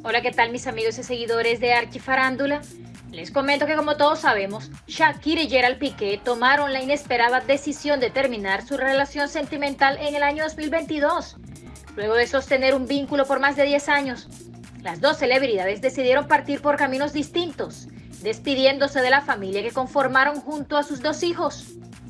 Hola, ¿qué tal mis amigos y seguidores de Archifarándula? Les comento que como todos sabemos, Shakira y Gerald Piqué tomaron la inesperada decisión de terminar su relación sentimental en el año 2022. Luego de sostener un vínculo por más de 10 años, las dos celebridades decidieron partir por caminos distintos, despidiéndose de la familia que conformaron junto a sus dos hijos.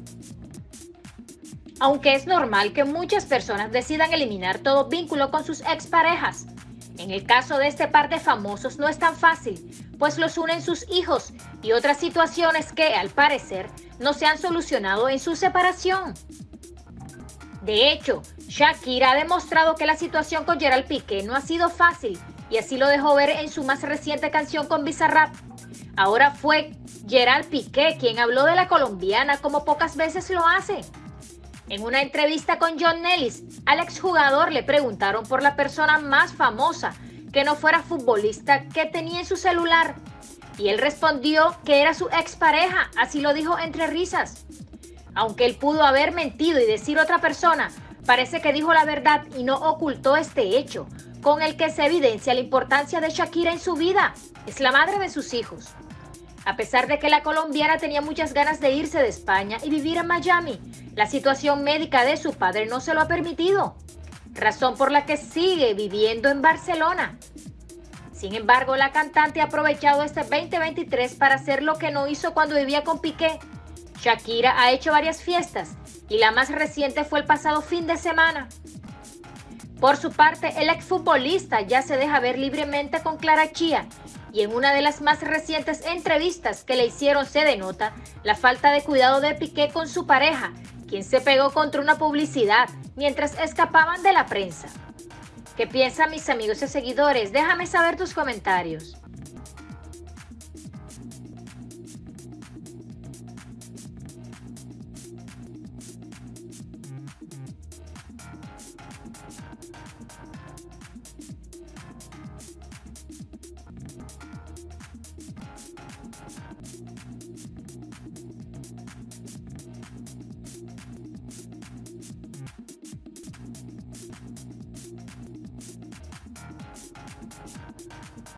Aunque es normal que muchas personas decidan eliminar todo vínculo con sus exparejas, en el caso de este par de famosos no es tan fácil, pues los unen sus hijos y otras situaciones que, al parecer, no se han solucionado en su separación. De hecho, Shakira ha demostrado que la situación con Gerald Piqué no ha sido fácil y así lo dejó ver en su más reciente canción con Bizarrap. Ahora fue Gerald Piqué quien habló de la colombiana como pocas veces lo hace. En una entrevista con John Nellis, al exjugador le preguntaron por la persona más famosa que no fuera futbolista que tenía en su celular. Y él respondió que era su expareja, así lo dijo entre risas. Aunque él pudo haber mentido y decir otra persona, parece que dijo la verdad y no ocultó este hecho, con el que se evidencia la importancia de Shakira en su vida. Es la madre de sus hijos. A pesar de que la colombiana tenía muchas ganas de irse de España y vivir en Miami, la situación médica de su padre no se lo ha permitido, razón por la que sigue viviendo en Barcelona. Sin embargo, la cantante ha aprovechado este 2023 para hacer lo que no hizo cuando vivía con Piqué. Shakira ha hecho varias fiestas y la más reciente fue el pasado fin de semana. Por su parte, el exfutbolista ya se deja ver libremente con Clara Chía y en una de las más recientes entrevistas que le hicieron se denota la falta de cuidado de Piqué con su pareja, quien se pegó contra una publicidad mientras escapaban de la prensa. ¿Qué piensan mis amigos y seguidores? Déjame saber tus comentarios.